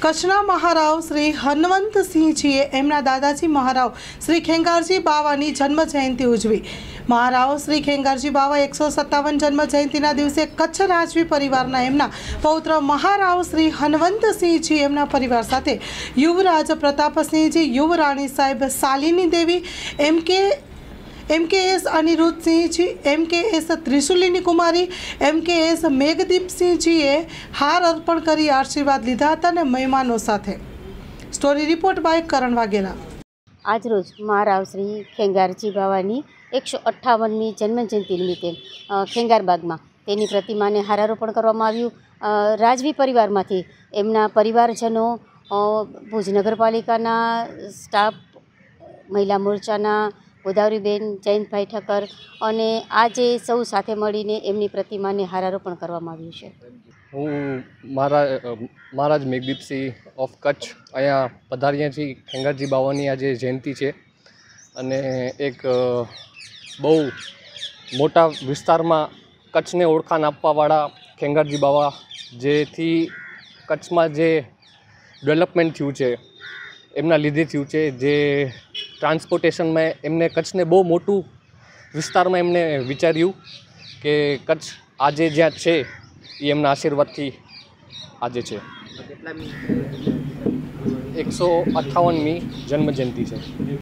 કચ્છના મહારાવ શ્રી હનવંતસિંહજીએ એમના દાદાજી મહારાવ શ્રી ખેંગારજી બાવાની જન્મ જયંતિ ઉજવી। મહારાવ શ્રી ખેંગારજી બાવા 157 જન્મ જયંતિના દિવસે કચ્છ રાજવી પરિવારના એમના પૌત્ર મહારાવ શ્રી હનવંતસિંહજી એમના પરિવાર સાથે યુવરાજ પ્રતાપસિંહજી, યુવરાણી સાહેબ શાલિની દેવી, MKS અનિરુદ્ધસિંહજી, MKS ત્રિશુલિની કુમારી, MKS મેઘદીપસિંહજીએ હાર અર્પણ કરી આશીર્વાદ લીધા હતા અને મહેમાનો સાથે। Story report by Karan Vaghela. આજરોજ મહારાવ શ્રી ખેંગારજી બાવાની 158મી જન્મજયંતિ નિમિત્તે ખેંગારબાગમાં તેની પ્રતિમાને હારારોપણ કરવામાં આવ્યું। રાજવી પરિવારમાંથી એમના પરિવારજનો, ભુજ નગરપાલિકાના સ્ટાફ, મહિલા મોરચાના ગોદાવરીબેન, જયંતભાઈ ઠક્કર અને આજે સૌ સાથે મળીને એમની પ્રતિમાને હારારોપણ કરવામાં આવ્યું છે। હું મહારાજ મેઘદીપસિંહ ઓફ કચ્છ અહીંયા પધાર્યા છીએ। ખેંગારજી બાવાની આજે જયંતિ છે અને એક બહુ મોટા વિસ્તારમાં કચ્છને ઓળખાણ આપવાવાળા ખેંગારજી બાવા, જેથી કચ્છમાં જે ડેવલપમેન્ટ થયું છે એમના લીધે થયું છે। જે ટ્રાન્સપોર્ટેશનમાં એમને કચ્છને બહુ મોટું વિસ્તારમાં એમને વિચાર્યું કે કચ્છ આજે જ્યાં છે એ એમના આશીર્વાદથી આજે છે। 158મી જન્મજયંતિ છે।